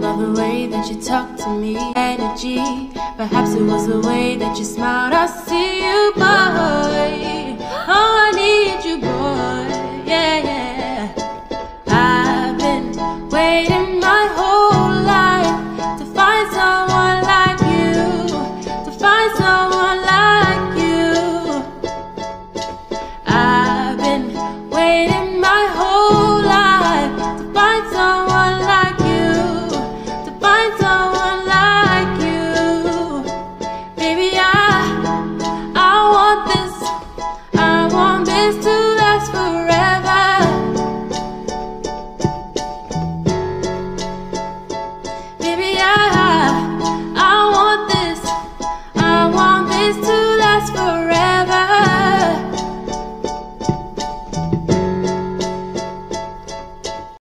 about the way that you talk to me. Energy, perhaps it was the way that you smiled. I see you, boy. Oh, I need you, boy. Yeah, yeah. I've been waiting my whole